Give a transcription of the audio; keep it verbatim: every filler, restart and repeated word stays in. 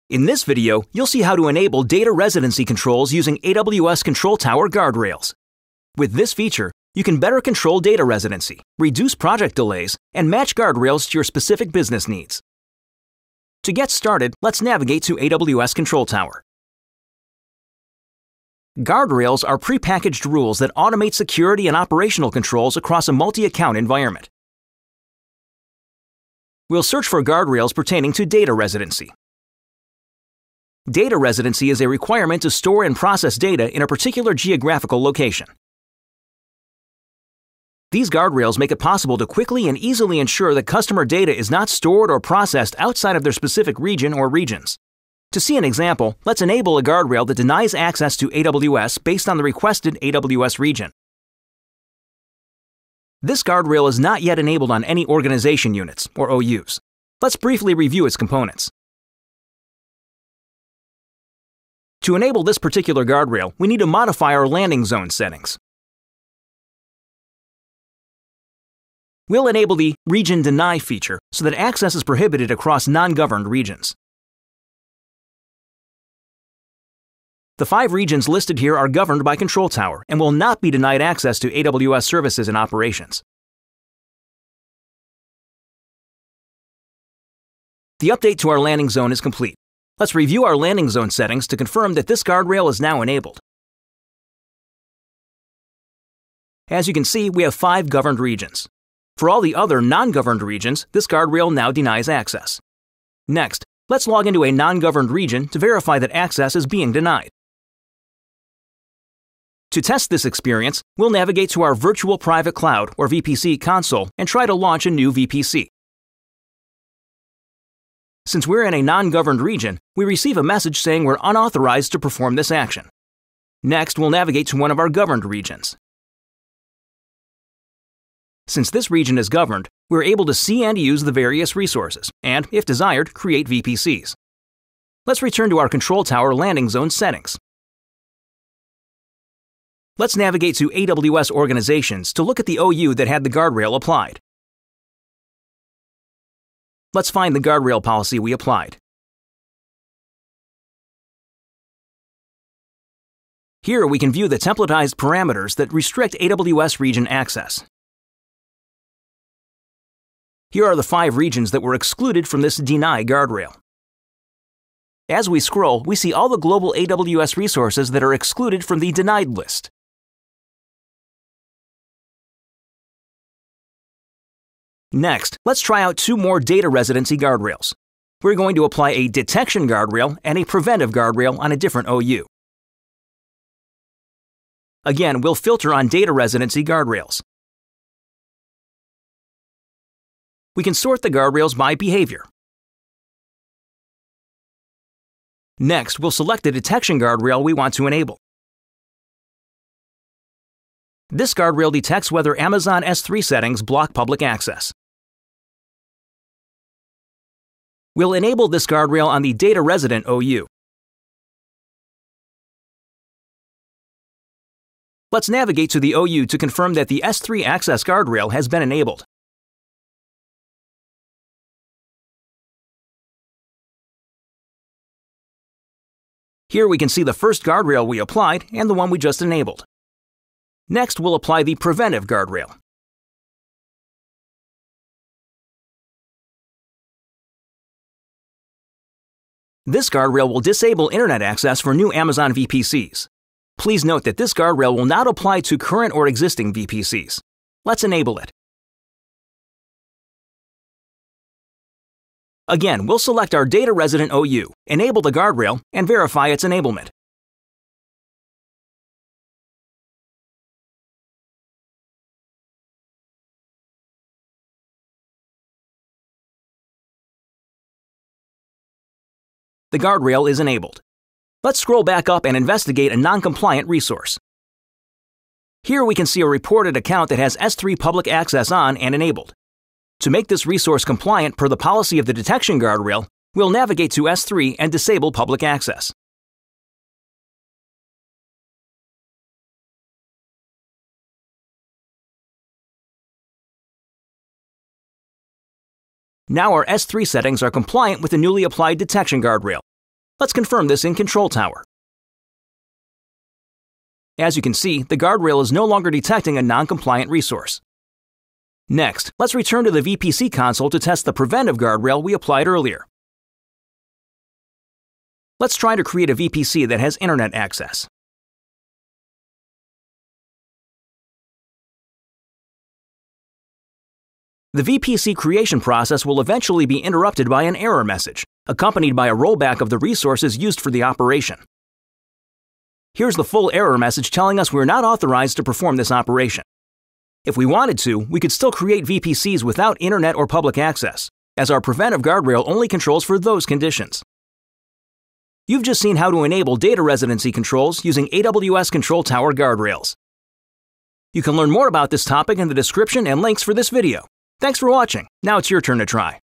In this video, you'll see how to enable data residency controls using A W S Control Tower Guardrails. With this feature, you can better control data residency, reduce project delays, and match guardrails to your specific business needs. To get started, let's navigate to A W S Control Tower. Guardrails are prepackaged rules that automate security and operational controls across a multi-account environment. We'll search for guardrails pertaining to data residency. Data residency is a requirement to store and process data in a particular geographical location. These guardrails make it possible to quickly and easily ensure that customer data is not stored or processed outside of their specific region or regions. To see an example, let's enable a guardrail that denies access to A W S based on the requested A W S region. This guardrail is not yet enabled on any organization units, or O Us. Let's briefly review its components. To enable this particular guardrail, we need to modify our landing zone settings. We'll enable the Region Deny feature so that access is prohibited across non-governed regions. The five regions listed here are governed by Control Tower and will not be denied access to A W S services and operations. The update to our landing zone is complete. Let's review our landing zone settings to confirm that this guardrail is now enabled. As you can see, we have five governed regions. For all the other non-governed regions, this guardrail now denies access. Next, let's log into a non-governed region to verify that access is being denied. To test this experience, we'll navigate to our Virtual Private Cloud, or V P C, console and try to launch a new V P C. Since we're in a non-governed region, we receive a message saying we're unauthorized to perform this action. Next, we'll navigate to one of our governed regions. Since this region is governed, we're able to see and use the various resources, and, if desired, create V P Cs. Let's return to our Control Tower landing zone settings. Let's navigate to A W S Organizations to look at the O U that had the guardrail applied. Let's find the guardrail policy we applied. Here we can view the templatized parameters that restrict A W S region access. Here are the five regions that were excluded from this Deny guardrail. As we scroll, we see all the global A W S resources that are excluded from the Denied list. Next, let's try out two more data residency guardrails. We're going to apply a detection guardrail and a preventive guardrail on a different O U. Again, we'll filter on data residency guardrails. We can sort the guardrails by behavior. Next, we'll select the detection guardrail we want to enable. This guardrail detects whether Amazon S three settings block public access. We'll enable this guardrail on the data resident O U. Let's navigate to the O U to confirm that the S three access guardrail has been enabled. Here we can see the first guardrail we applied and the one we just enabled. Next, we'll apply the preventive guardrail. This guardrail will disable internet access for new Amazon V P Cs. Please note that this guardrail will not apply to current or existing V P Cs. Let's enable it. Again, we'll select our data resident O U, enable the guardrail, and verify its enablement. The guardrail is enabled. Let's scroll back up and investigate a non-compliant resource. Here we can see a reported account that has S three public access on and enabled. To make this resource compliant per the policy of the detection guardrail, we'll navigate to S three and disable public access. Now our S three settings are compliant with the newly applied detection guardrail. Let's confirm this in Control Tower. As you can see, the guardrail is no longer detecting a non-compliant resource. Next, let's return to the V P C console to test the preventive guardrail we applied earlier. Let's try to create a V P C that has internet access. The V P C creation process will eventually be interrupted by an error message, accompanied by a rollback of the resources used for the operation. Here's the full error message telling us we're not authorized to perform this operation. If we wanted to, we could still create V P Cs without internet or public access, as our preventive guardrail only controls for those conditions. You've just seen how to enable data residency controls using A W S Control Tower guardrails. You can learn more about this topic in the description and links for this video. Thanks for watching. Now it's your turn to try.